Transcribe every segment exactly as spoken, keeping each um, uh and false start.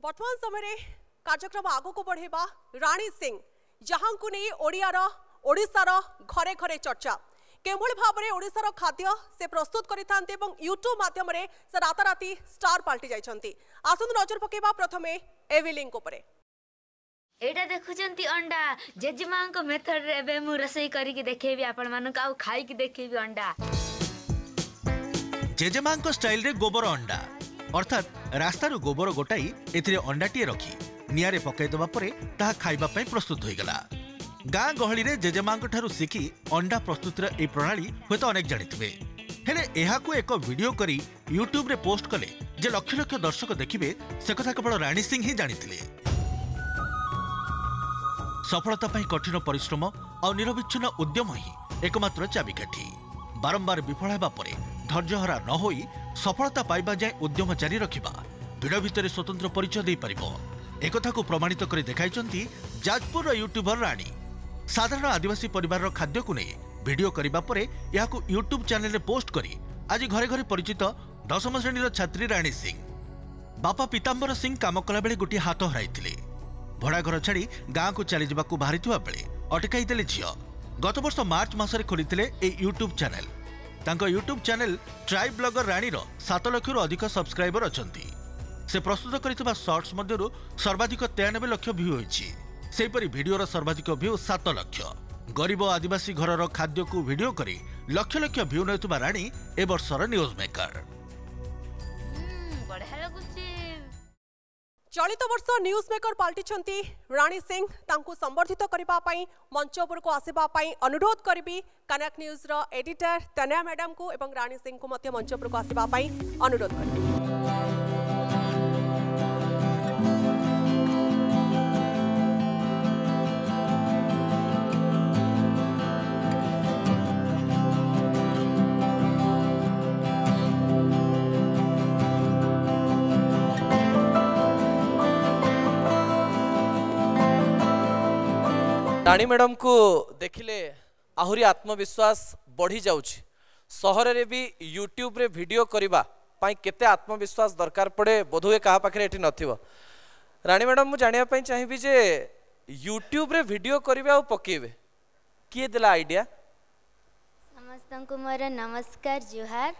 वर्तमान समय कार्यक्रम आगो को बढ़ेबा रानी सिंह जहां को नहीं ओडियार ओडिशार घरे घरे चर्चा केवल भाव में ओडिशार खाद्य से प्रस्तुत करिथांते एवं यूट्यूब माध्यम से राताराति स्टार पलटि जाइछंती। आसंत नजर पकेबा प्रथमे एवी लिंक उपरे एटा देखुचंती अंडा जेजेमा को मेथड रे एबे मु रसोई करी के देखेबी आपण मानु का खाई के देखेबी अंडा जेजेमा को स्टाइल रे गोबर अंडा अर्थात रास्तार गोबर गोटाई एथिरे अंडाटीए रखी निआरे पकाई दबा परे ताहा खाइबा पई प्रस्तुत होई गला। गाँ गहली रे जेजेमांक ठारू सिखी अंडा प्रस्तुतिर ए प्रणाली होत अनेक जानिथिबे हेले एहाकू एक वीडियो करी यूट्यूब रे पोस्ट कले जे लक्ष लक्ष दर्शक देखिबे से कथा केवल रानी सिंह ही जानिथिले। सफलता पई कठिन परिश्रम और निरविच्छिन्न उद्यम ही एकमात्र चाबिकाठी। बारंबार विफल हेबा परे धैर्यहरा न होई सफलता पाइबा जाए उद्यम जारी रखिबा भिड़ भितर स्वतंत्र परिचय दे पारिबो एकथा को प्रमाणित कर देखाइचंती जाजपुर यूट्यूबर रानी। साधारण आदिवासी परिवार खाद्य को नहीं वीडियो करिबा परे याकू यूट्यूब चैनल रे पोस्ट करी आज घरे घरे परिचित दशम श्रेणी छात्री रानी सिंह। बापा पीतांबर सिंह काम कला बेले गोटे हाथ हराइथिले भड़ा घर छाड़ी गाँ को चली जावाकू बाहरिथिबा बेले अटकाई देले झियो। गत वर्ष मार्च मासरे खोलिथिले ए यूट्यूब चैनल। तांको YouTube channel tribe blogger Rani रो सात लाख रु अधिक सब्सक्राइबर अछंती। से प्रस्तुत करितबा शॉर्ट्स मध्यरु सर्वाधिक तेयानबे लाख व्यू होईछि। सेहीपरि भिडियोर सर्वाधिक व्यू सात लाख। गरीब आदिवासी घरर खाद्य को वीडियो करी लक्ष लक्ष व्यू नेउतबा रानी ए वर्षर न्यूज मेकर। चलित वर्ष न्यूज मेकर पलटिछंती रानी सिंह। तांको संबर्धित करिबा पई मंच उपर को आसीबा पई अनुरोध करबी कनेक्ट न्यूज रो एडिटर तनया मैडम को एवं रानी सिंह को मध्य मंच उपर को आसीबा पई अनुरोध करबी। रानी मैडम को देखिले आहुरी आत्मविश्वास बढ़ी जाउछि। सहर रे भी यूट्यूब रे वीडियो करिबा पाई केते आत्मविश्वास दरकार पड़े बोधुए कहा पाखरे एठी नथिबो। रानी मैडम मु जानिया पई चाहिबी जे यूट्यूब रे वीडियो करिबा आ पकेबे किए देला आईडिया? समस्त को मोर नमस्कार जुहार।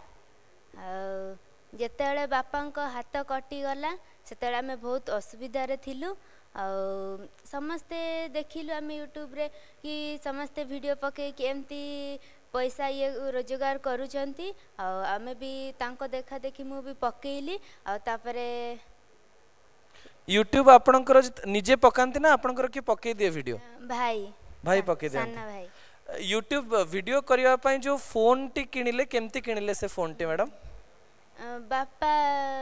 जेतेले बापा को हाथ कटि गला सेतेले हमें बहुत असुविधा रे थिलु। समस्ते देखिलु आम यूट्यूब रे कि समस्ते वीडियो पके कि एमती पैसा ये रोजगार करूचंती आमे भी तांको देखा देखी मु भी पकेइली आ तापरे यूट्यूब आपनकर निजे पकांती ना आपनकर की पके दिए वीडियो? भाई भाई पके दिए साना भाई। यूट्यूब वीडियो करिया पई जो फोन टी किनिले केमती किनिले से फोन टी मैडम? बापा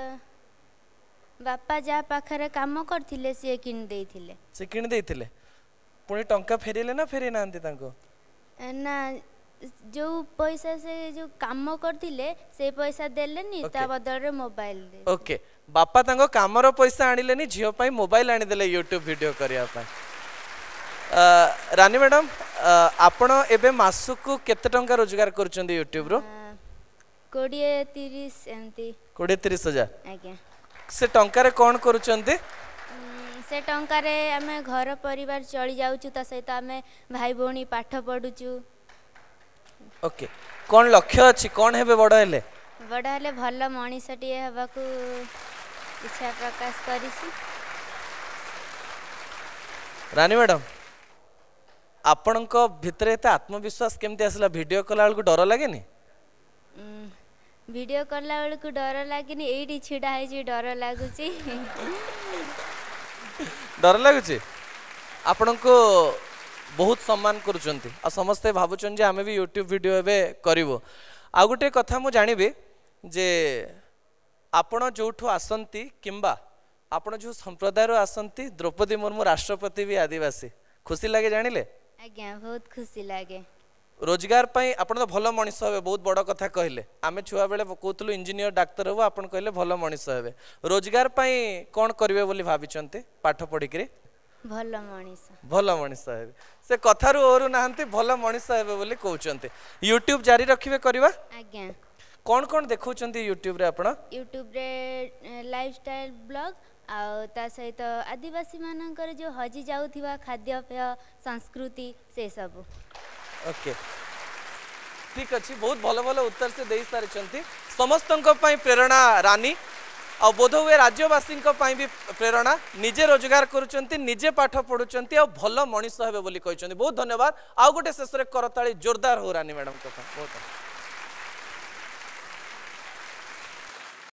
बापा जा पाखरे काम करथिले से किन देथिले। से किन देथिले पुणी टंका फेरिले ना फेरि नांती तांको? ना जो पैसा से जो काम करथिले से पैसा देलेनी ता बदल रे मोबाइल दे। ओके बापा तांको कामरो पैसा आनिलेनी झियो पई मोबाइल आनी देले यूट्यूब वीडियो करिया पई। रानी मैडम आपण एबे मासुकु केते टंका रोजगार करचंदी यूट्यूब रो? बीस तीस एमती बीस तीस हजार। आज्ञा से टंका रे कोन करूचंती? से टंका रे हमें घर परिवार चली जाउछु ता सहित हमें भाई भौणी पाठ पढुछु। ओके कोन लक्ष्य अछि कोन हेबे बड़ हेले? बड़ हेले भल मनीषटी हेबाकू इच्छा प्रकाश करिछि। रानी मैडम आपनको भितरे एते आत्मविश्वास केमती आसला? वीडियो कला बेलकू डर लागेनी? वीडियो करला बेल को डर लागेनी एडी छिडा है डर लागुची। डर लागुची आपन को बहुत सम्मान करूचंती आ समस्ते भाबुचन जे हमें भी यूट्यूब वीडियो एबे करिवो। आ गुटे कथा मु जानिबे जे आपण जोठो आसंती किंबा आपण जो संप्रदाय रो आसंती द्रौपदी मुर्मू राष्ट्रपति भी आदिवासी खुशी लागे जानिले? आज्ञा बहुत खुशी लागे। रोजगार पाई आपण तो भल मनीष हेबे बहुत बड़ कथा कहले। आमे छुआ बेले कहतलु इंजीनियर डाक्टर हेबो आपण कहले भल मनीष हेबे। रोजगार पाई कोन करिवे बोली भाबिचंते पाठ पढी करी? भल मनीष भल मनीष हेबे से कथारु ओरु नाहंती भल मनीष हेबे बोली कहउचंते। यूट्यूब जारी रखिबे करबा? आज्ञा कौन कौन कौन देखुचंती यूट्यूब रे आपण? यूट्यूब रे लाइफस्टाइल ब्लॉग आउ ता सहित आदिवासी मानकर जो हजि जाउथिबा खाद्यपेय संस्कृति से सब। ओके ठीक अच्छी बहुत भल भल उत्तर से दे सारी समस्तों प्रेरणा रानी आ बोध हुए राज्यवासी भी प्रेरणा निजे रोजगार करुँच निजे पाठ पढ़ुंट आ भल मनीष हे बोली कहते बहुत धन्यवाद। आउ गोटे शेष में करताली जोरदार हो रानी मैडम बहुत।